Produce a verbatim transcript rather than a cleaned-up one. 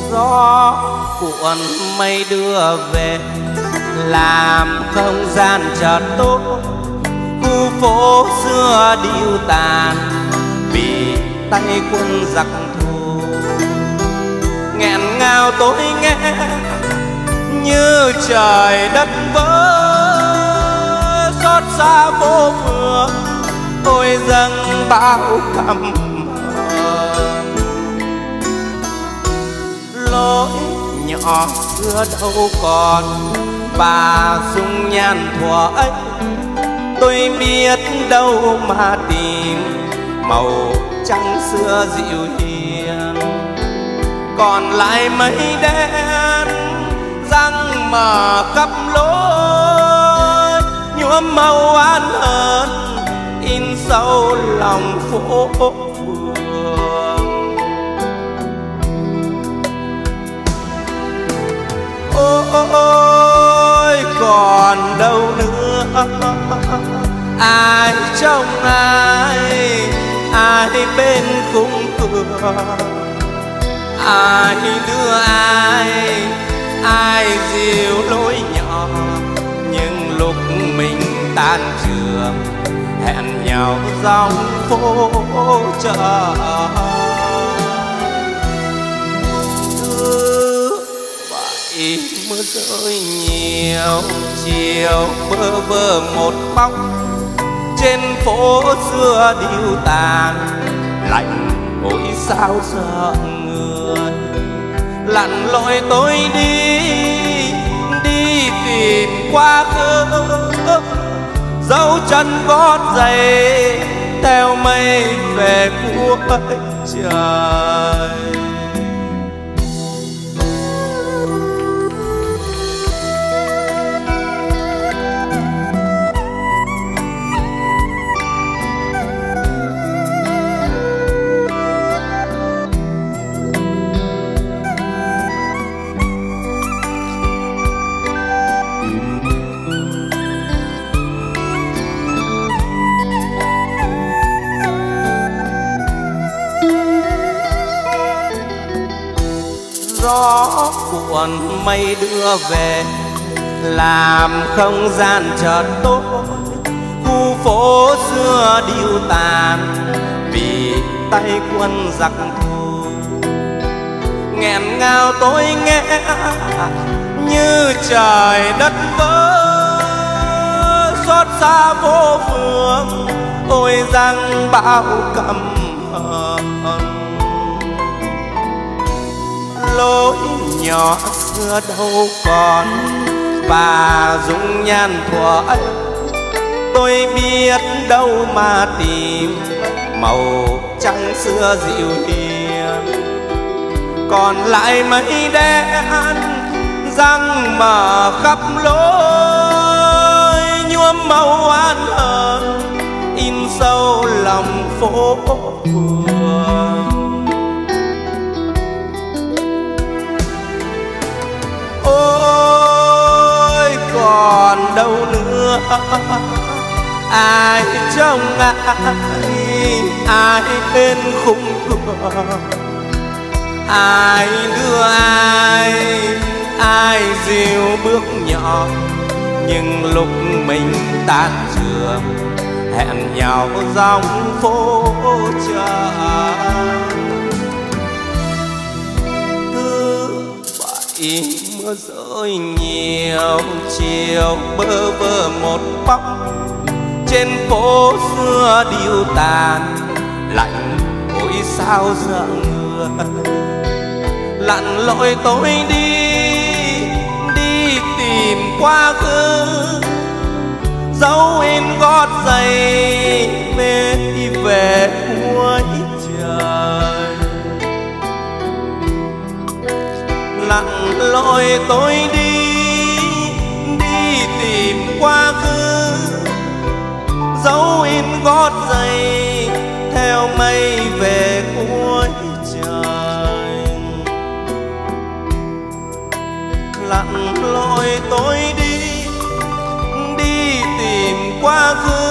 Gió cuộn mây đưa về làm không gian chợt tối, khu phố xưa điêu tàn vì tay quân giặc thù. Nghẹn ngào tôi nghe như trời đất vỡ, xót xa vô phương tôi dâng bao căm hờn. Lối nhỏ xưa đâu còn và dung nhan thuở ấy, tôi biết đâu mà tìm màu trắng xưa dịu hiền. Còn lại mây đen răng mở khắp lối, nhuốm màu oán hờn in sâu lòng phố phường. Ôi còn đâu nữa, ai trông ai, ai bên khung cửa, ai đưa ai, ai dìu lối nhỏ. Nhưng lúc mình tan trường hẹn nhau dòng phố chợ. Thứ bảy mưa rơi nhiều, chiều bơ vơ một bóng trên phố xưa điêu tàn. Lạnh ôi sao sợ người, lặn lội tôi đi, đi tìm quá khứ, dấu chân gót giày theo mây về cuối trời. Gió cuộn mây đưa về làm không gian chợt tối, khu phố xưa điêu tàn vì tay quân giặc thù. Nghẹn ngào tôi nghe như trời đất vỡ, xót xa vô phương ôi răng bao căm hờn. Lối nhỏ xưa đâu còn và dung nhan thuở ấy, tôi biết đâu mà tìm màu trắng xưa dịu hiền. Còn lại mây đen răng mở khắp lối, nhuốm màu oán hờn in sâu lòng phố phường. Ôi còn đâu nữa, ai trông ai, ai bên khung cửa, ai đưa ai, ai dìu bước nhỏ. Nhưng lúc mình tan trường hẹn nhau dòng phố chợ. Thứ bảy mưa rơi nhiều, chiều bơ vơ một bóng trên phố xưa điêu tàn. Lạnh ôi sao sợ người, lặn lội tôi đi, đi tìm quá khứ, dấu in gót giày về về cuối trời. Lặn lội tôi đi, đi tìm quá khứ, dấu in gót giày theo mây về cuối trời. Lặn lội tôi đi, đi tìm quá khứ,